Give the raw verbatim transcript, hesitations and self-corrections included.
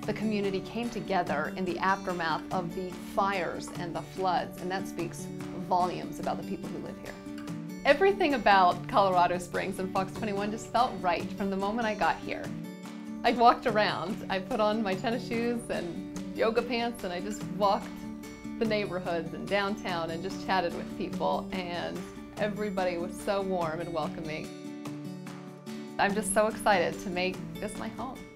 The community came together in the aftermath of the fires and the floods, and that speaks volumes about the people who live here. Everything about Colorado Springs and Fox twenty-one just felt right from the moment I got here. I walked around, I put on my tennis shoes and yoga pants, and I just walked the neighborhoods and downtown and just chatted with people, and everybody was so warm and welcoming. I'm just so excited to make this my home.